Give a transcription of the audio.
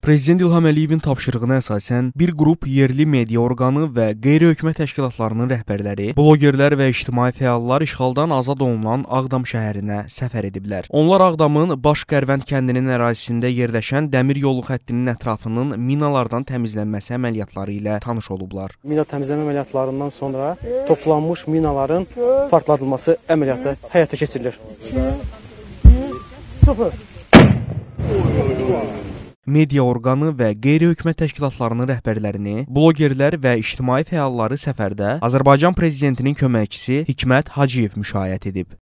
Prezident İlham Əliyevin tapşırığına əsasən bir qrup yerli media orqanı və qeyri-hökumət təşkilatlarının rəhbərləri, blogerlər və ictimai fəallar işğaldan azad olunan Ağdam şəhərinə səfər ediblər. Onlar Ağdamın Baş Qərvənd kəndinin ərazisində yerləşən dəmir yolu xəttinin ətrafının minalardan təmizlənməsi əməliyyatları ilə tanış olublar. Mina təmizləmə əməliyyatlarından sonra toplanmış minaların partladılması əməliyyatı həyata keçirilir. Media orqanı və qeyri-hökumət təşkilatlarının rəhbərlərini, blogerlər və ictimai fəalları səfərdə Azərbaycan prezidentinin köməkçisi Hikmət Hacıyev müşayiət edib.